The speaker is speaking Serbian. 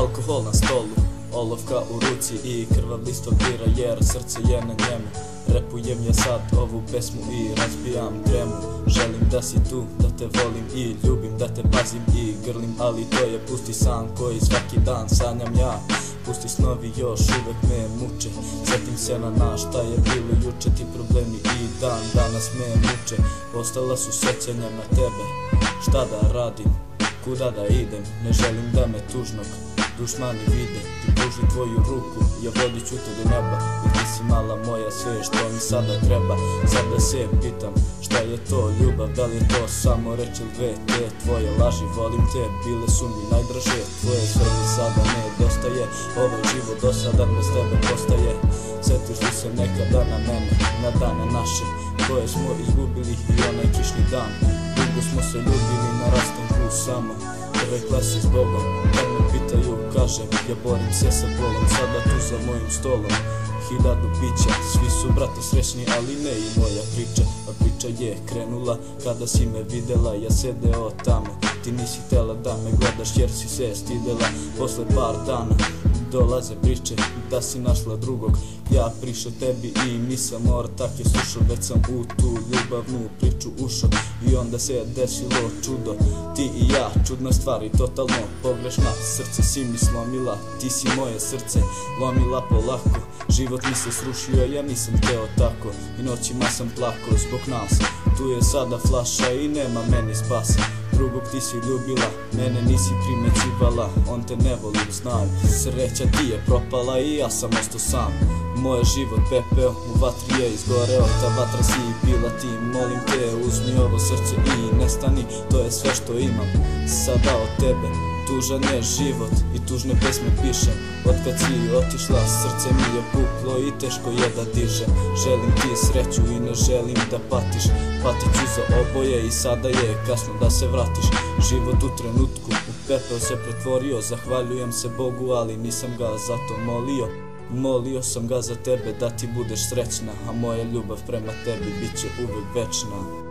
Alkohol na stolu, olovka u ruci i krvav list od bira jer srce je na njemu. Repujem ja sad ovu pesmu i razbijam tremu. Želim da si tu, da te volim i ljubim, da te pazim i grlim, ali to je pusti san koji svaki dan sanjam ja. Pusti snovi još uvek me muče, sjetim se na nas šta je bilo juče, ti problemi i dan danas me muče. Ostala su sjećanja na tebe, šta da radim, kuda da idem, ne želim da me tužnog dušmani vide. Ti pruži tvoju ruku, ja vodit ću te do neba, i ti si mala moja sve što mi sada treba. Sada se pitam šta je to ljubav, da li je to samo reč ili dve te tvoje laži. Volim te, bile su mi najdraže, tvoje sve mi sada nedostaje. Ovaj život dosadan bez tebe postaje. Sjetiš li se nekada na mene, na dane naše koje smo izgubili i onaj kišni dan. Dugo smo se ljubili na rastanku samo, rekla si s Bogom. Kad me pitaju, kažem, ja borim se sa bolom. Sada tu za mojim stolom, 1000 bića, svi su brate srećni, ali ne i moja priča. A priča je krenula kada si me videla, ja sedeo tamo. Ti nisi htjela da me gledaš jer si se stidela. Posle par dana dolaze priče da si našla drugog. Ja prišao tebi i nisam ortak je slušao, već sam u tu ljubavnu priču ušao. I onda se desilo čudo, ti i ja, čudna stvar i totalno pogrešna. Srce si mi slomila, ti si moje srce lomila polako. Život mi se srušio, ja nisam hteo tako, i noćima sam plakao zbog nas. Tu je sada flaša i nema meni spasa. Drugog ti si ljubila, mene nisi primećivala, on te ne volim, znam. Sreća ti je propala i ja sam ostao sam. Moj život pepeo, u vatri je izgoreo, ta vatra si bila ti. Molim te, uzmi ovo srce i nestani, to je sve što imam sada od tebe. Tužan je život i tužne pesme pišem. Otkad si otišla, srce mi je puklo i teško je da dižem. Želim ti sreću i ne želim da patiš, patit ću za oboje i sada je kasno da se vratiš. Život u trenutku u pepeo se pretvorio, zahvaljujem se Bogu, ali nisam ga zato molio. Molio sam ga za tebe da ti budeš srećna, a moja ljubav prema tebi bit će uvek večna.